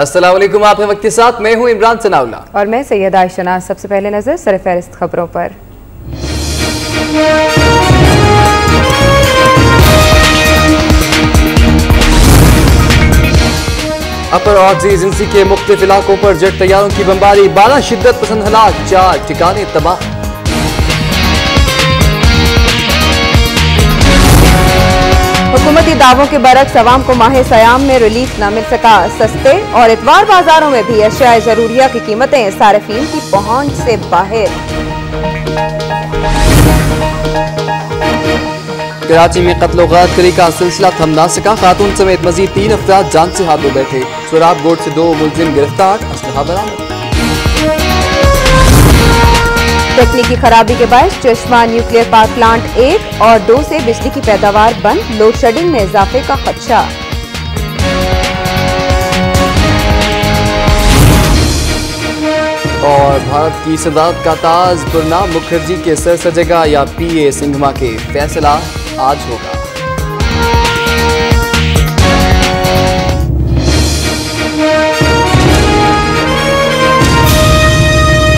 अस्सलाम वालेकुम, आप हैं वक्त के साथ। मैं हूं इमरान सनाउल्लाह और मैं सैयदा आयशा। सबसे पहले नजर सरफहरिस्त खबरों पर। अपर ऑक्सी एजेंसी के मुख्तलिफ इलाकों पर जेट तैयारों की बमबारी, 12 शिद्दत पसंद हलाक, 4 ठिकाने तबाह। हुकूमती दावों के बरक्स अवाम को माह सयाम में रिलीफ न मिल सका। सस्ते और इतवार बाजारों में भी अशियाए जरूरिया की कीमतें सारिफीन की पहुंच से बाहर। कराची में कत्ल गादगरी का सिलसिला थम ना सका, खातून समेत मजीद 3 अफराद जान से हाथों बैठे। शराब बोर्ड से 2 मुलजिम गिरफ्तार, असलहा बरामद। तकनीकी खराबी के बायस चश्मा न्यूक्लियर पावर प्लांट 1 और 2 से बिजली की पैदावार बंद, लोड शेडिंग में इजाफे का खदशा। और भारत की सदारत का ताज प्रणब मुखर्जी के सर सजेगा या पीए सिंघमा के, फैसला आज होगा।